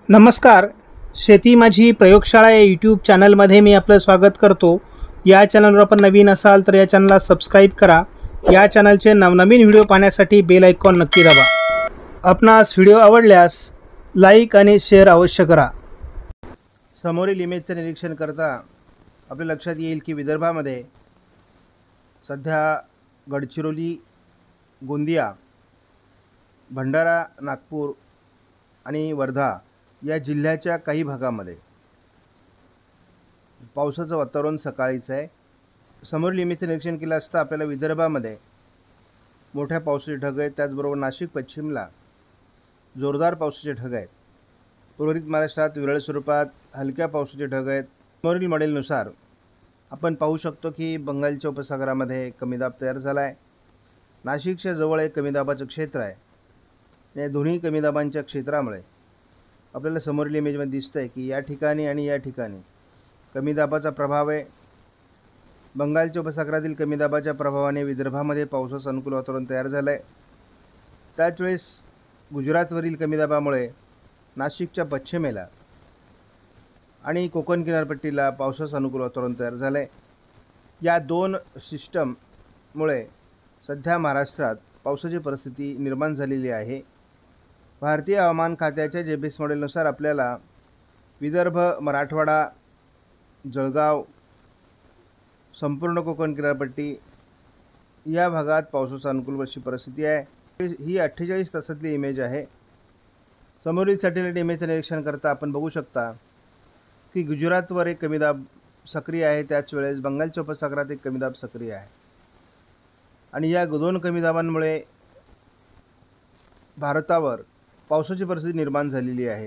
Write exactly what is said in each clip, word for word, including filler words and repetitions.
नमस्कार. शेती माझी प्रयोगशाळा या यूट्यूब चॅनलमध्ये मी आपलं स्वागत करतो. या चॅनलवर आपण नवीन असाल तर या चॅनलला सबस्क्राईब करा. या चॅनलचे नवनवीन व्हिडिओ पाहण्यासाठी बेल आयकॉन नक्की दाबा. आपणास व्हिडिओ आवडल्यास लाईक आणि शेअर अवश्य करा. समोरील इमेजचं निरीक्षण करता आपल्या लक्षात येईल की विदर्भामध्ये सध्या गडचिरोली, गोंदिया, भंडारा, नागपूर आणि वर्धा या जिल्ह्याच्या काही भागामध्ये पावसाचं वातावरण सकाळीच आहे. समोरील इमेजचं निरीक्षण केलं असता आपल्याला विदर्भामध्ये मोठ्या पावसाचे ढग आहेत. त्याचबरोबर नाशिक पश्चिमला जोरदार पावसाचे ढग आहेत. उर्वरित महाराष्ट्रात विरळ स्वरूपात हलक्या पावसाचे ढग आहेत. समोरील मॉडेलनुसार आपण पाहू शकतो की बंगालच्या उपसागरामध्ये कमी दाब तयार झाला आहे. नाशिकच्या जवळ एक कमी दाबाचं क्षेत्र आहे. या दोन्ही कमी दाबांच्या क्षेत्रामुळे आपल्याला समोरील इमेजमध्ये दिसतं आहे की या ठिकाणी आणि या ठिकाणी कमी दाबाचा प्रभाव आहे. बंगालच्या उपसागरातील कमी दाबाच्या प्रभावाने विदर्भामध्ये पावसाचं अनुकूल वातावरण तयार झालं आहे. त्याच वेळेस गुजरातवरील कमी दाबामुळे नाशिकच्या पश्चिमेला आणि कोकण किनारपट्टीला पावसाचं अनुकूल वातावरण तयार झालं आहे. या दोन सिस्टममुळे सध्या महाराष्ट्रात पावसाची परिस्थिती निर्माण झालेली आहे. भारतीय हवामान खात्याच्या जे बी एस मॉडेलनुसार आपल्याला विदर्भ, मराठवाडा, जळगाव, संपूर्ण कोकण किनारपट्टी या भागात पावसाचा अनुकूल अशी परिस्थिती आहे. ही अठ्ठेचाळीस तासातली इमेज आहे. समोरील सॅटेलाईट इमेजचं निरीक्षण करता आपण बघू शकता की गुजरातवर एक कमी दाब सक्रिय आहे. त्याच वेळेस बंगालच्या उपसागरात एक कमी दाब सक्रिय आहे आणि या दोन कमी दाबांमुळे भारतावर पावसाची परिस्थिती निर्माण झालेली आहे.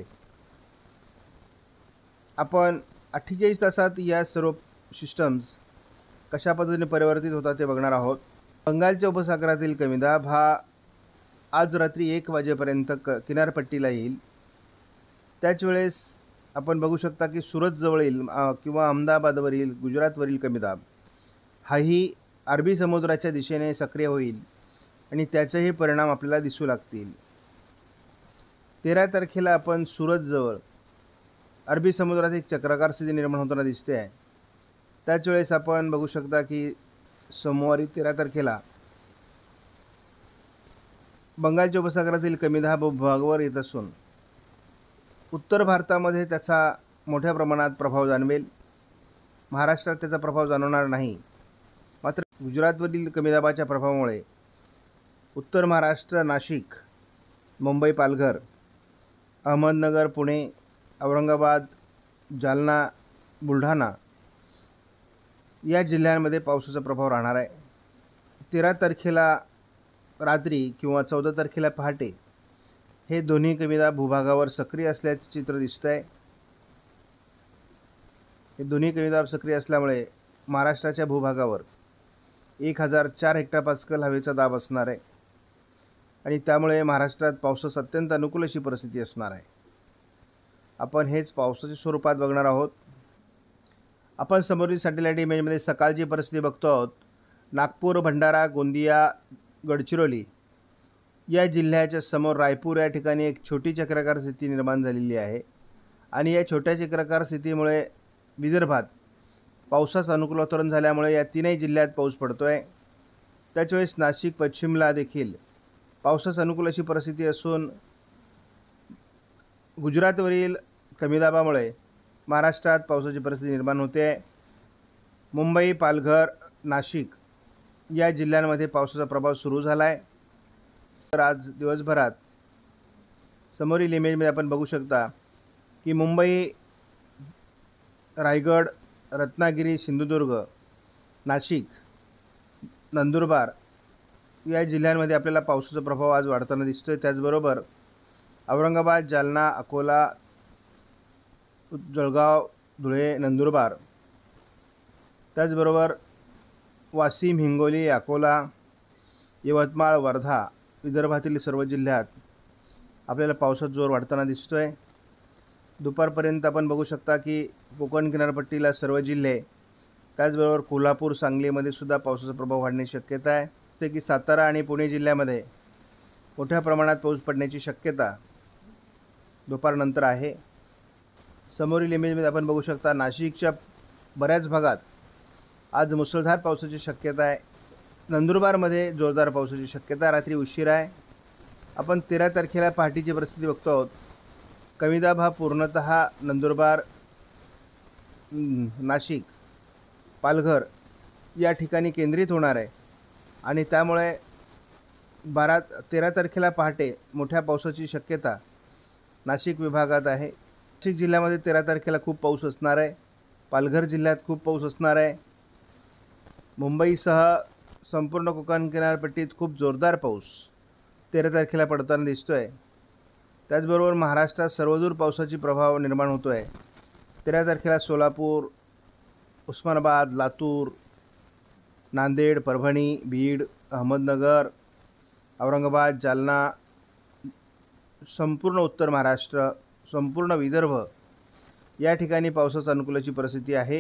आपण अठ्ठेचाळीस तासात या सर्व सिस्टम्स कशा पद्धतीने परिवर्तित होतात ते बघणार आहोत. बंगालच्या उपसागरातील कमी दाब हा आज रात्री एक वाजेपर्यंत क किनारपट्टीला येईल. त्याच वेळेस आपण बघू शकता की सुरतजवळील किंवा अहमदाबादवरील गुजरातवरील कमी दाब हाही अरबी समुद्राच्या दिशेने सक्रिय होईल आणि त्याचेही परिणाम आपल्याला दिसू लागतील. तेरा तारखेला आपण सुरतजवळ अरबी समुद्रात एक चक्राकार स्थिती निर्माण होताना दिसते आहे. त्याच वेळेस आपण बघू शकता की सोमवारी तेरा तारखेला बंगालच्या उपसागरातील कमी दाब भागावर येत असून उत्तर भारतामध्ये त्याचा मोठ्या प्रमाणात प्रभाव जाणवेल. महाराष्ट्रात त्याचा प्रभाव जाणवणार नाही. मात्र गुजरातवरील कमी दाबाच्या प्रभावामुळे उत्तर महाराष्ट्र, नाशिक, मुंबई, पालघर, अहमदनगर, पुणे, औरंगाबाद, जालना, बुलढाणा या जिल्ह्यांमध्ये पावसाचा प्रभाव राहणार आहे. तेरा तारखेला रात्री किंवा चौदा तारखेला पहाटे हे दोन्ही कमी दाब भूभागावर सक्रिय असल्याचे चित्र दिसतं आहे. हे दोन्ही कमी दाब सक्रिय असल्यामुळे महाराष्ट्राच्या भूभागावर एक हजार चार हेक्टरपास्कल हवेचा दाब असणार आहे आणि त्यामुळे महाराष्ट्रात पावसास अत्यंत अनुकूल अशी परिस्थिती असणार आहे. आपण हेच पावसाच्या स्वरूपात बघणार आहोत. आपण समोरील सॅटेलाईट इमेजमध्ये सकाळची परिस्थिती बघतो आहोत. नागपूर, भंडारा, गोंदिया, गडचिरोली या जिल्ह्याच्या समोर रायपूर या ठिकाणी एक छोटी चक्राकार स्थिती निर्माण झालेली आहे आणि या छोट्या चक्राकार स्थितीमुळे विदर्भात पावसाचं अनुकूल वातावरण झाल्यामुळे या तीनही जिल्ह्यात पाऊस पडतो आहे. त्याचवेळेस नाशिक पश्चिमला देखील पावसाचं अनुकूल अशी परिस्थिती असून गुजरातवरील कमी दाबामुळे महाराष्ट्रात पावसाची परिस्थिती निर्माण होते आहे. मुंबई, पालघर, नाशिक या जिल्ह्यांमध्ये पावसाचा प्रभाव सुरू झाला आहे. तर आज दिवसभरात समोरील इमेजमध्ये आपण बघू शकता की मुंबई, रायगड, रत्नागिरी, सिंधुदुर्ग, नाशिक, नंदुरबार या जिल्ह्यांमध्ये आपल्याला पावसाचा प्रभाव आज वाढताना दिसतो आहे. त्याचबरोबर औरंगाबाद, जालना, अकोला, जळगाव, धुळे, नंदुरबार, त्याचबरोबर वाशिम, हिंगोली, अकोला, यवतमाळ, वर्धा विदर्भातील सर्व जिल्ह्यात आपल्याला पावसाचा जोर वाढताना दिसतो आहे. दुपारपर्यंत आपण बघू शकता की कोकण किनारपट्टीला सर्व जिल्हे, त्याचबरोबर कोल्हापूर, सांगलीमध्ये सुद्धा पावसाचा प्रभाव वाढण्याची शक्यता आहे. ते की सातारा आणि पुणे जिल्ह्यामध्ये मोठ्या प्रमाणात पाऊस पडण्याची शक्यता दुपारनंतर आहे. समोरील इमेजमध्ये आपण बघू शकता नाशिकच्या बऱ्याच भागात आज मुसळधार पावसाची शक्यता आहे. नंदुरबारमध्ये जोरदार पावसाची शक्यता रात्री उशीर आहे. आपण तेरा तारखेला पहाटेची परिस्थिती बघतो आहोत. कमी दाब हा पूर्णतः नंदुरबार, नाशिक, पालघर या ठिकाणी केंद्रित होणार आहे आणि त्यामुळे बारा तेरा तारखेला पहाटे मोठ्या पावसाची शक्यता नाशिक विभागात आहे. नाशिक जिल्ह्यामध्ये तेरा तारखेला खूप पाऊस असणार आहे. पालघर जिल्ह्यात खूप पाऊस असणार आहे. मुंबईसह संपूर्ण कोकण किनारपट्टीत खूप जोरदार पाऊस तेरा तारखेला पडताना दिसतो आहे. त्याचबरोबर महाराष्ट्रात सर्वदूर पावसाची प्रभाव निर्माण होतो आहे. तेरा तारखेला सोलापूर, उस्मानाबाद, लातूर, नांदेड, परभणी, बीड, अहमदनगर, औरंगाबाद, जालना, संपूर्ण उत्तर महाराष्ट्र, संपूर्ण विदर्भ या ठिकाणी पावसाच्या अनुकूलाची परिस्थिती आहे.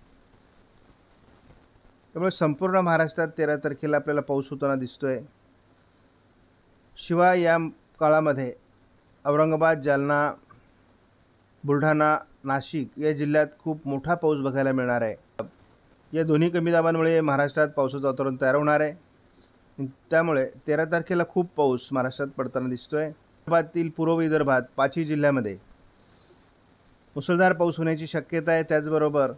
त्यामुळे संपूर्ण महाराष्ट्रात तेरा तारखेला आपल्याला पाऊस होताना दिसतो आहे. शिवाय या काळामध्ये औरंगाबाद, जालना, बुलढाणा, नाशिक या जिल्ह्यात खूप मोठा पाऊस बघायला मिळणार आहे. या दोन्ही कमी दाबांमुळे महाराष्ट्रात पावसाचं वातावरण तयार होणार आहे. त्यामुळे तेरा तारखेला खूप पाऊस महाराष्ट्रात पडताना दिसतो आहे. विदर्भातील पूर्व विदर्भात पाचही जिल्ह्यामध्ये मुसळधार पाऊस होण्याची शक्यता आहे. त्याचबरोबर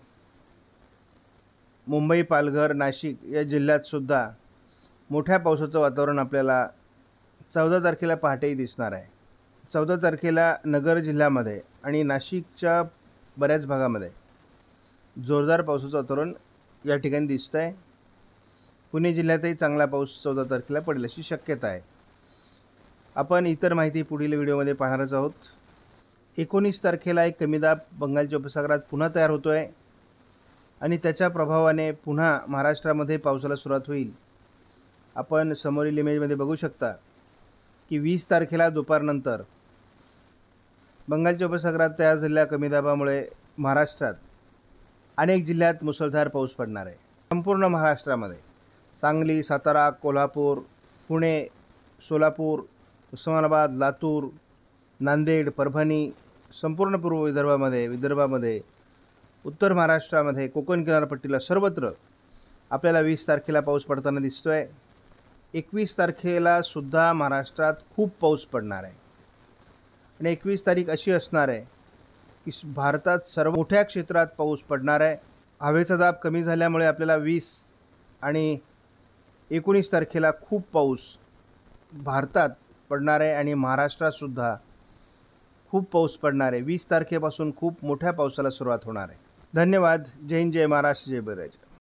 मुंबई, पालघर, नाशिक या जिल्ह्यातसुद्धा मोठ्या पावसाचं वातावरण आपल्याला चौदा तारखेला पहाटेही दिसणार आहे. चौदा तारखेला नगर जिल्ह्यामध्ये आणि नाशिकच्या बऱ्याच भागामध्ये जोरदार पावसाचं वातावरण या ठिकाणी दिसतं आहे. पुणे जिल्ह्यातही चांगला पाऊस चौदा तारखेला पडेल अशी शक्यता आहे. आपण इतर माहिती पुढील व्हिडिओमध्ये पाहणारच आहोत. एकोणीस तारखेला एक कमी दाब बंगालच्या उपसागरात पुन्हा तयार होतो आहे आणि त्याच्या प्रभावाने पुन्हा महाराष्ट्रामध्ये पावसाला सुरुवात होईल. आपण समोरील इमेजमध्ये बघू शकता की वीस तारखेला दुपारनंतर बंगालच्या उपसागरात तयार झालेल्या कमी दाबामुळे महाराष्ट्रात अनेक जिल्ह्यात मुसळधार पाऊस पडणार आहे. संपूर्ण महाराष्ट्रामध्ये सांगली, सातारा, कोल्हापूर, पुणे, सोलापूर, उस्मानाबाद, लातूर, नांदेड, परभणी, संपूर्ण पूर्व विदर्भामध्ये विदर्भामध्ये उत्तर महाराष्ट्रामध्ये कोकण किनारपट्टीला सर्वत्र आपल्याला वीस तारखेला पाऊस पडताना दिसतो आहे. एकवीस तारखेला सुद्धा महाराष्ट्रात खूप पाऊस पडणार आहे आणि एकवीस तारीख अशी असणार आहे की भारतात सर्व मोठ्या क्षेत्रात पाऊस पडणार आहे. हवेचा दाब कमी झाल्यामुळे आपल्याला वीस आणि एकोणीस तारखेला खूप पाऊस भारतात पडणार आहे आणि महाराष्ट्रातसुद्धा खूप पाऊस पडणार आहे. वीस तारखेपासून खूप मोठ्या पावसाला सुरुवात होणार आहे. धन्यवाद. जय हिंद, जय महाराष्ट्र, जय बळीराजा.